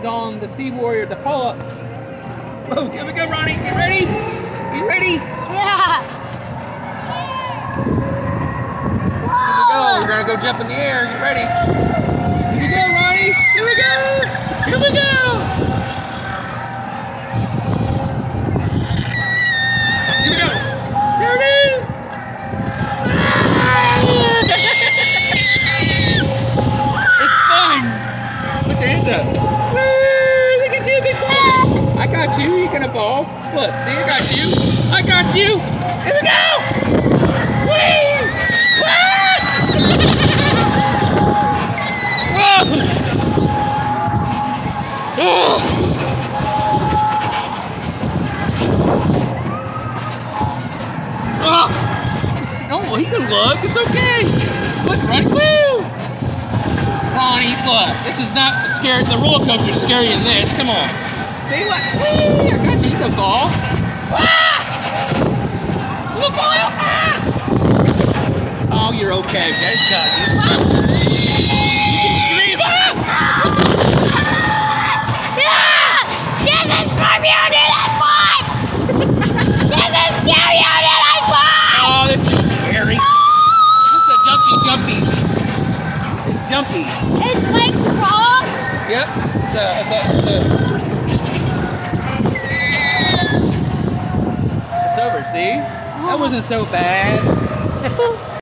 on the Sea Warrior, the Polyps. Oh, here we go, Ronnie. You ready? You ready? Yeah. Here we go. We're gonna go jump in the air. You ready? Here we go, Ronnie. Here we go. Here we go. Here we go. There it is. It's fun. Put your hands up. Woo! Look at you, big boy. I got you. You're gonna fall. Look, see, I got you. I got you. Here we go. Whee! Oh, he can look. It's okay. Look, Ronnie. Woo! Ronnie, look. This is not scary. The roller coaster's scarier than this. Come on. See what? Whee! I got you. You can fall. Ah! You can fall. Ah! Oh, you're okay. Dad's got you. You can scream. Ah! Jumpy. It's jumpy. It's like frog. Yep. It's over, see? That wasn't so bad.